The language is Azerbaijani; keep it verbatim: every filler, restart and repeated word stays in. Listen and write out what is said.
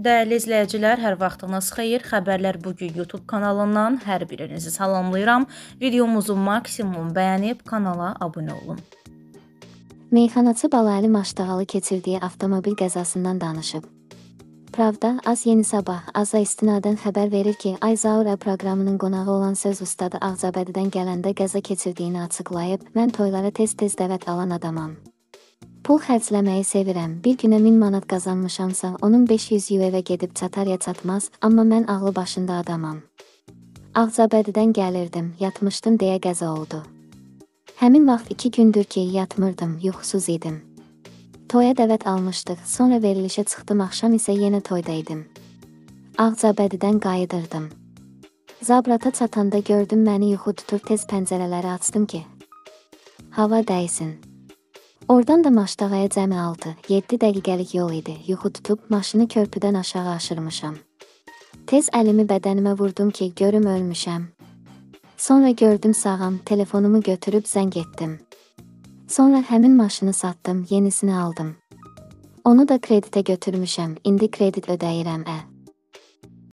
Dəyərli izləyicilər, hər vaxtınız xeyir. Xəbərlər bugün YouTube kanalından hər birinizi salamlayıram. Videomuzu maksimum bəyənib kanala abunə olun. Meyxanaçı Balaəli Maştağalı keçirdiyi avtomobil qəzasından danışıb. Pravda, Az Yeni Sabah, Aza istinadən xəbər verir ki, Ayzaura proqramının qonağı olan söz ustadı Ağcabədidən gələndə qəza keçirdiyini açıqlayıb, mən toylara tez-tez dəvət alan adamam. Pul xərcləməyi sevirəm, bir günə min manat qazanmışamsa, onun beş yüz evə gedib çatar ya çatmaz, amma mən ağlı başında adamam. Ağcabədidən gəlirdim, yatmışdım deyə qəza oldu. Həmin vaxt iki gündür ki, yatmırdım, yuxusuz idim. Toya dəvət almışdıq, sonra verilişə çıxdım, axşam isə yenə toyda idim. Ağcabədidən qayıdırdım. Zabrata çatanda gördüm məni yuxu tutur, tez pəncərələri açdım ki, hava dəysin. Oradan da Maştağaya cəmi altı yeddi dəqiqəlik yol idi, yuxu tutub maşını körpüdən aşağı aşırmışam. Tez əlimi bədənimə vurdum ki, görüm ölmüşəm. Sonra gördüm sağam, telefonumu götürüb zəng etdim. Sonra həmin maşını satdım, yenisini aldım. Onu da kreditə götürmüşəm, indi kredit ödəyirəm ə.